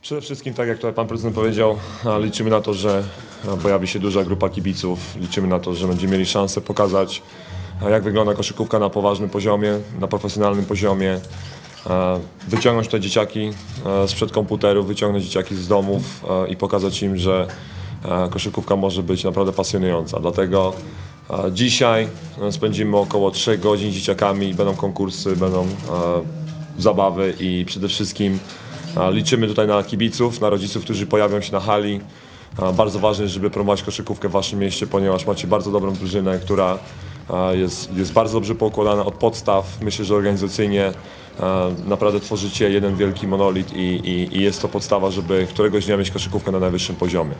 Przede wszystkim, tak jak tutaj pan prezydent powiedział, liczymy na to, że pojawi się duża grupa kibiców. Liczymy na to, że będziemy mieli szansę pokazać, jak wygląda koszykówka na poważnym poziomie, na profesjonalnym poziomie. Wyciągnąć te dzieciaki sprzed komputerów, wyciągnąć dzieciaki z domów i pokazać im, że koszykówka może być naprawdę pasjonująca. Dlatego dzisiaj spędzimy około 3 godzin z dzieciakami i będą konkursy, będą zabawy i przede wszystkim liczymy tutaj na kibiców, na rodziców, którzy pojawią się na hali. Bardzo ważne jest, żeby promować koszykówkę w waszym mieście, ponieważ macie bardzo dobrą drużynę, która jest bardzo dobrze poukładana od podstaw. Myślę, że organizacyjnie naprawdę tworzycie jeden wielki monolit i jest to podstawa, żeby któregoś dnia mieć koszykówkę na najwyższym poziomie.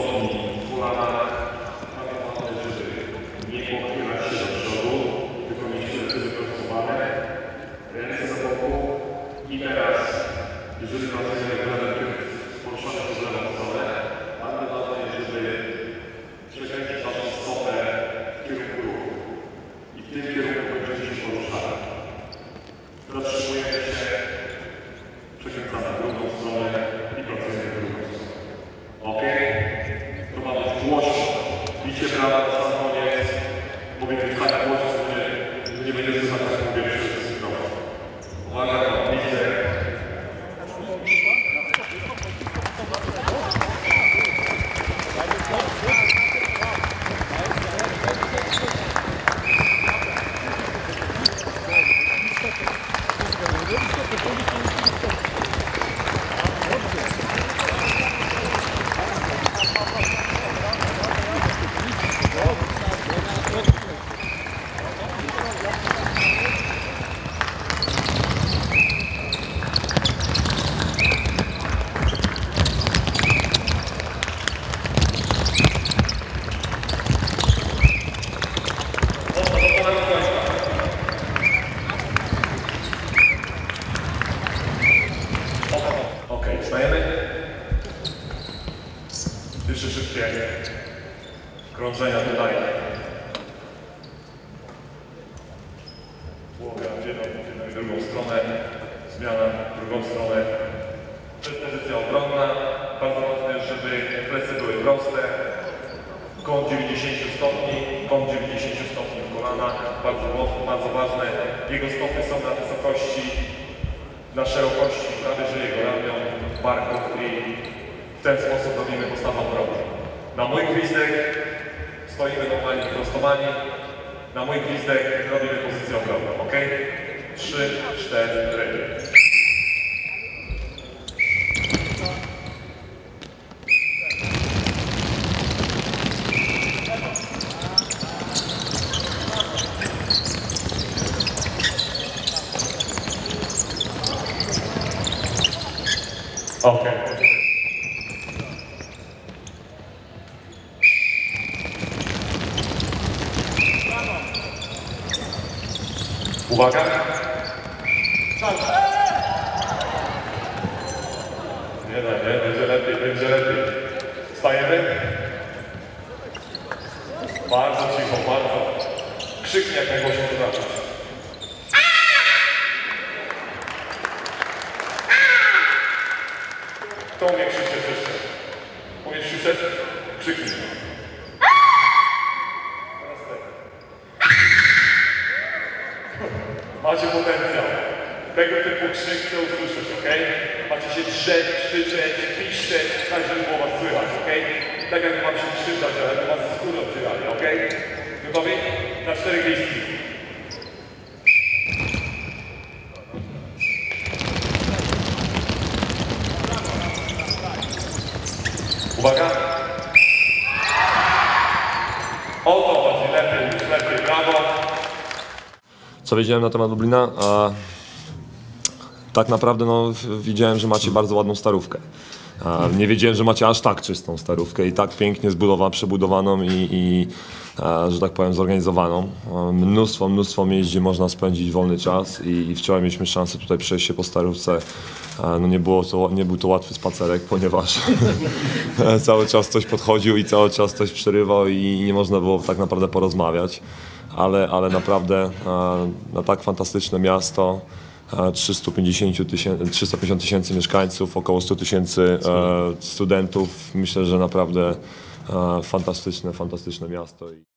Jeżeli rozwiązanie poruszone problemem w stronę, bardzo ważne jest, żeby przekręcić naszą stopę w kierunku ruchu. I w tym kierunku będziemy się poruszali. Zatrzymujemy się, przekręcamy w drugą stronę i pracujemy w drugą stronę. Ok? To ma być głośno. Bicie brawa na sam koniec. Mówię tak głośno, że nie będzie słychać, jak mówię przez mikrofon. Uwaga, widzę. Wstajemy. Jeszcze szybkie krążenia tutaj. Głowa w jedną i drugą stronę. Zmiana w drugą stronę. To jest pozycja obronna. Bardzo ważne jest, żeby plecy były proste. Kąt 90 stopni. Kąt 90 stopni w kolanach. Bardzo ważne. Jego stopy są na wysokości, na szerokości prawie że jego ramion, barków i w ten sposób robimy postawę obrony. Na mój gwizdek stoimy normalnie wyprostowani. Na mój gwizdek robimy pozycję obronną, ok? 3, 4. Ok. Uwaga. Nie, będzie lepiej, będzie lepiej. Wstajemy. Bardzo cicho, bardzo. Krzyknij jak najgłośniej potrafisz. Kto umie krzyczeć jeszcze? Umiesz krzyczeć? Krzyknij. Teraz tak. Macie potencjał. Tego typu krzyk chcę usłyszeć, ok? Macie się drzeć, krzyczeć, piszczeć, tak żeby było was słychać, ok? Tak jak wam się krzyczać, ale by was ze skóry oddzielali, ok? Gotowi? Na 4 gwizdki. Uwaga! O to chodzi, lepiej, już lepiej, brawo! Co wiedziałem na temat Lublina? Tak naprawdę widziałem, że macie bardzo ładną starówkę. Nie wiedziałem, że macie aż tak czystą starówkę i tak pięknie przebudowaną i że tak powiem zorganizowaną. Mnóstwo miejsc, gdzie można spędzić wolny czas i wczoraj mieliśmy szansę tutaj przejść się po starówce. No nie był to łatwy spacerek, ponieważ cały czas ktoś podchodził i cały czas ktoś przerywał i nie można było tak naprawdę porozmawiać. Ale naprawdę na tak fantastyczne miasto 350 tysięcy mieszkańców, około 100 tysięcy studentów. Myślę, że naprawdę fantastyczne miasto.